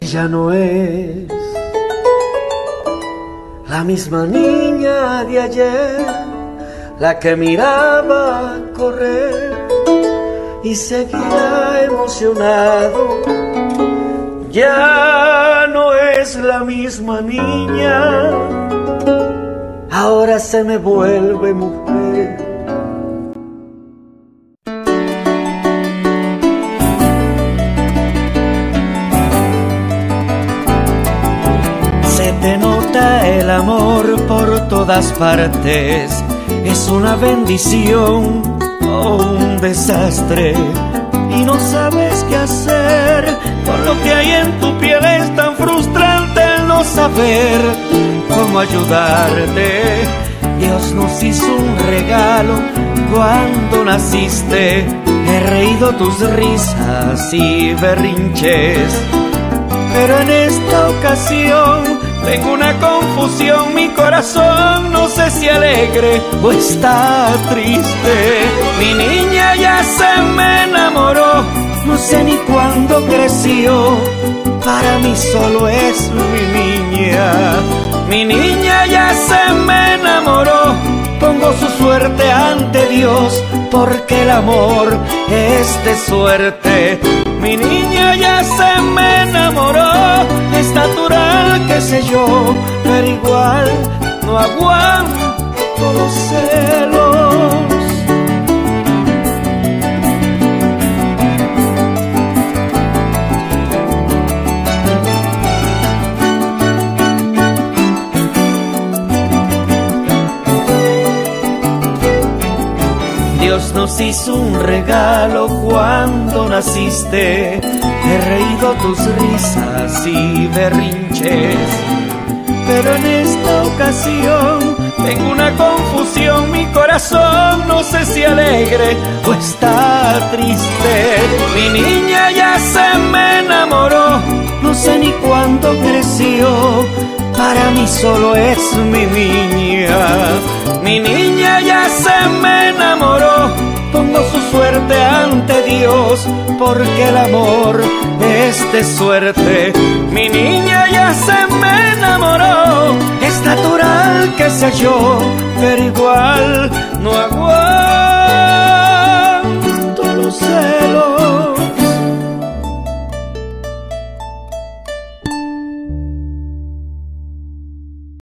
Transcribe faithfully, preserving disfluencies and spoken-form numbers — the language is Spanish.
Ya no es la misma niña de ayer, la que miraba correr y seguía emocionado. Ya no es la misma niña, ahora se me vuelve mujer. Se te nota el amor por todas partes, es una bendición o un desastre, y no sabes qué hacer con lo que hay en tu piel. Es tan frustrante el no saber cómo ayudarte. Dios nos hizo un regalo cuando naciste, he reído tus risas y berrinches, pero en esta ocasión tengo una confusión. Mi corazón no sé si alegre o está triste. Mi niña ya se me enamoró, no sé ni cuándo creció, para mí solo es mi niña. Mi niña ya se me enamoró, pongo su suerte ante Dios, porque el amor es de suerte. Mi niña ya se me enamoró, es natural, qué sé yo, pero igual no aguanto los celos. Dios nos hizo un regalo cuando naciste, he reído tus risas y berrinches, pero en esta ocasión tengo una confusión. Mi corazón no sé si alegre o está triste. Mi niña ya se me enamoró, no sé ni cuándo creció, para mí solo es mi niña. Mi niña ya se me enamoró, pongo su suerte ante Dios, porque el amor es de suerte. Mi niña ya se me enamoró, es natural que sé yo, pero igual no aguanto